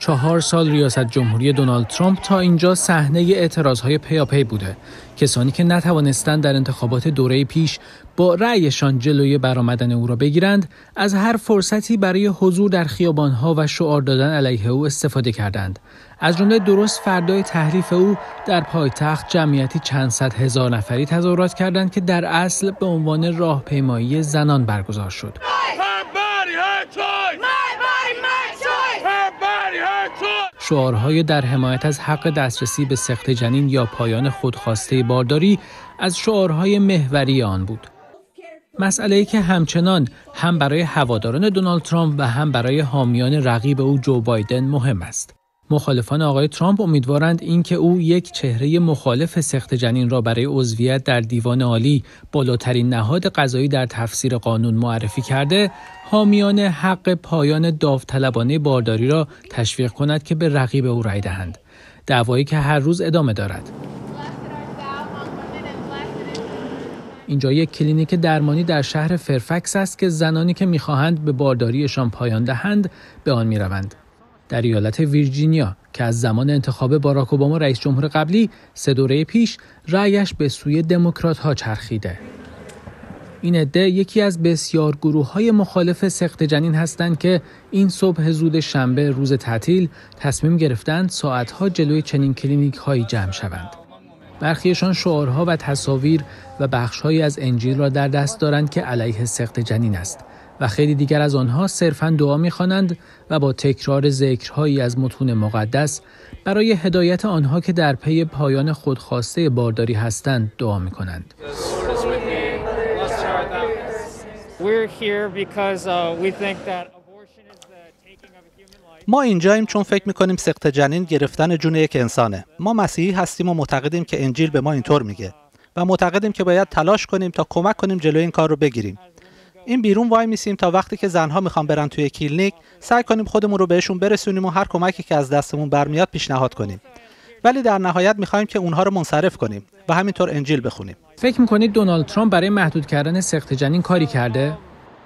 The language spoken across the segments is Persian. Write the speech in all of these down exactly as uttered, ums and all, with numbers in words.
چهار سال ریاست جمهوری دونالد ترامپ تا اینجا صحنه اعتراضهای پیاپی بوده. کسانی که نتوانستند در انتخابات دوره پیش با رأیشان جلوی برآمدن او را بگیرند، از هر فرصتی برای حضور در خیابانها و شعار دادن علیه او استفاده کردند. از جمله درست فردای تحریف او در پایتخت جمعیتی چند صد هزار نفری تظاهرات کردند که در اصل به عنوان راهپیمایی زنان برگزار شد. شعارهای در حمایت از حق دسترسی به سقط جنین یا پایان خودخواسته بارداری از شعارهای محوری آن بود. مسئله‌ای که همچنان هم برای هواداران دونالد ترامپ و هم برای حامیان رقیب او جو بایدن مهم است. مخالفان آقای ترامپ امیدوارند اینکه او یک چهره مخالف سقط جنین را برای عضویت در دیوان عالی، بالاترین نهاد قضایی در تفسیر قانون، معرفی کرده، حامیان حق پایان داوطلبانه بارداری را تشویق کند که به رقیب او رای دهند. دعوایی که هر روز ادامه دارد. اینجا یک کلینیک درمانی در شهر فرفکس است که زنانی که می‌خواهند به بارداریشان پایان دهند به آن می‌روند. در ایالت ویرجینیا که از زمان انتخاب باراک اوباما رئیس جمهور قبلی سه دوره پیش رأیش به سوی دموکرات‌ها چرخیده. این عده یکی از بسیار گروه‌های مخالف سقط جنین هستند که این صبح زود شنبه روز تعطیل تصمیم گرفتند ساعت‌ها جلوی چنین کلینیک‌هایی جمع شوند. برخیشان شعارها و تصاویر و بخش‌هایی از انجیل را در دست دارند که علیه سقط جنین است و خیلی دیگر از آنها صرفاً دعا می‌خوانند و با تکرار ذکرهایی از متون مقدس برای هدایت آنها که در پی پایان خودخواسته بارداری هستند دعا می‌کنند. ما اینجاییم چون فکر می‌کنیم سقط جنین گرفتن جون یک انسانه. ما مسیحی هستیم و معتقدیم که انجیل به ما اینطور میگه و معتقدیم که باید تلاش کنیم تا کمک کنیم جلوی این کار رو بگیریم. این بیرون وای میسیم تا وقتی که زنها میخوان برن توی کلینیک سعی کنیم خودمون رو بهشون برسونیم و هر کمکی که از دستمون برمیاد پیشنهاد کنیم. ولی در نهایت میخوایم که اونها رو منصرف کنیم و همینطور انجیل بخونیم. فکر میکنید دونالد ترامپ برای محدود کردن سقط جنین کاری کرده؟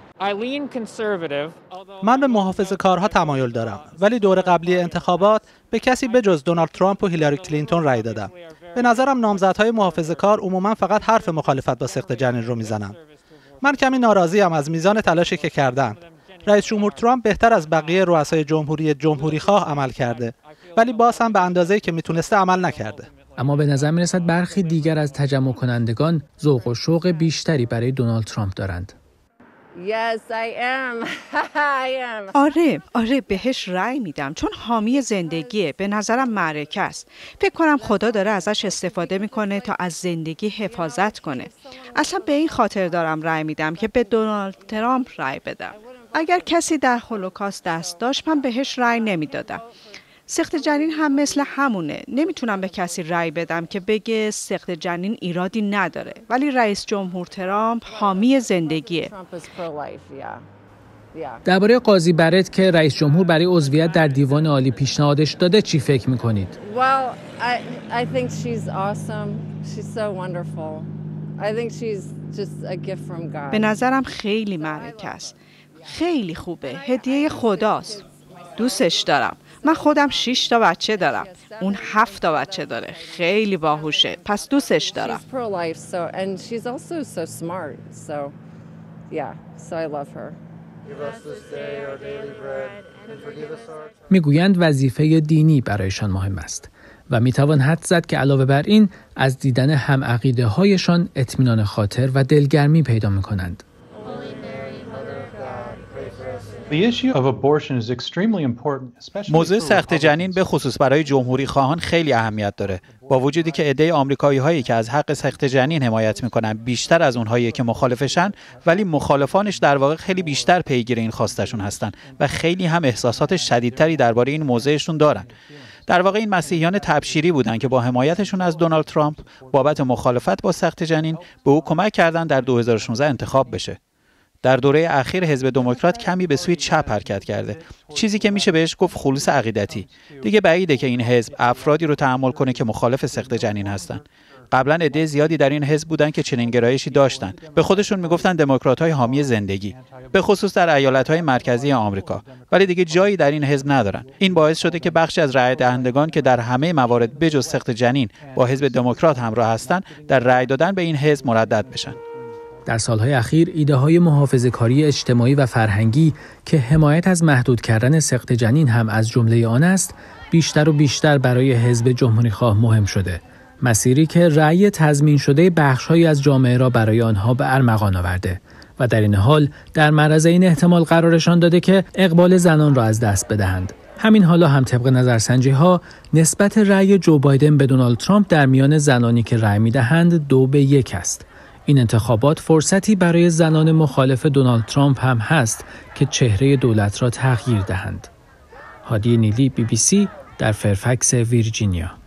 من به محافظه‌کارها تمایل دارم، ولی دور قبلی انتخابات به کسی بجز دونالد ترامپ و هیلاری کلینتون رأی دادم. به نظرم نامزدهای محافظه‌کار عموما فقط حرف مخالفت با سقط جنین رو میزنن. من کمی ناراضیم از میزان تلاشی که کردن. رئیس جمهور ترامپ بهتر از بقیه رؤسای جمهوری جمهوری‌خواه عمل کرده، ولی باز هم به اندازه‌ای که میتونسته عمل نکرده. اما به نظر میرسد برخی دیگر از تجمع کنندگان ذوق و شوق بیشتری برای دونالد ترامپ دارند. Yes, I am. I am. آره، آره بهش رأی میدم چون حامی زندگیه. به نظرم معرکه است. فکر کنم خدا داره ازش استفاده میکنه تا از زندگی حفاظت کنه. اصلا به این خاطر دارم رأی میدم که به دونالد ترامپ رأی بدم. اگر کسی در هولوکاست دست داشت من بهش رأی نمیدادم. سقط جنین هم مثل همونه. نمیتونم به کسی رأی بدم که بگه سقط جنین ایرادی نداره، ولی رئیس جمهور ترامپ حامی زندگیه. درباره قاضی برت که رئیس جمهور برای عضویت در دیوان عالی پیشنهادش داده چی فکر میکنید؟ Well, I I think she's awesome. She's so wonderful. I think she's just a gift from God. به نظرم خیلی معرکه است. خیلی خوبه. هدیه خداست. دوستش دارم. من خودم شش تا بچه دارم. اون هفت تا بچه داره. خیلی باهوشه. پس دوستش دارم. She's pro-life, so and she's also so smart. So yeah, so I love her. میگویند وظیفه دینی برایشان مهم است و میتوان حدس زد که علاوه بر این از دیدن هم عقیده هایشان اطمینان خاطر و دلگرمی پیدا میکنند. موضوع سقط جنین به خصوص برای جمهوری خواهان خیلی اهمیت داره. با وجودی که عده آمریکایی هایی که از حق سقط جنین حمایت میکنن بیشتر از اونهایی که مخالفشن، ولی مخالفانش در واقع خیلی بیشتر پیگیر این خواستشون هستن و خیلی هم احساسات شدیدتری درباره این موضوعشون دارن. در واقع این مسیحیان تبشیری بودن که با حمایتشون از دونالد ترامپ بابت مخالفت با سقط جنین به او کمک کردن در دو هزار و شانزده انتخاب بشه. در دوره اخیر حزب دموکرات کمی به سوی چپ حرکت کرده، چیزی که میشه بهش گفت خلوص عقیدتی. دیگه بعیده که این حزب افرادی رو تحمل کنه که مخالف سقط جنین هستن. قبلا عده زیادی در این حزب بودن که چنین گرایشی داشتن. به خودشون میگفتن دموکرات‌های حامی زندگی، به خصوص در ایالت‌های مرکزی آمریکا، ولی دیگه جایی در این حزب ندارن. این باعث شده که بخشی از رای دهندگان که در همه موارد بجز سقط جنین با حزب دموکرات همراه هستند، در رای دادن به این حزب مردد بشن. در سالهای اخیر ایده‌های محافظه‌کاری اجتماعی و فرهنگی که حمایت از محدود کردن سقط جنین هم از جمله آن است، بیشتر و بیشتر برای حزب جمهوری‌خواه مهم شده. مسیری که رأی تضمین شده بخش‌هایی از جامعه را برای آنها به ارمغان آورده و در این حال در معرض این احتمال قرارشان داده که اقبال زنان را از دست بدهند. همین حالا هم طبق نظرسنجی‌ها نسبت رأی جو بایدن به دونالد ترامپ در میان زنانی که رأی می‌دهند دو به یک است. این انتخابات فرصتی برای زنان مخالف دونالد ترامپ هم هست که چهره دولت را تغییر دهند. هادی نیلی، بی بی سی، در فرفکس، ویرجینیا.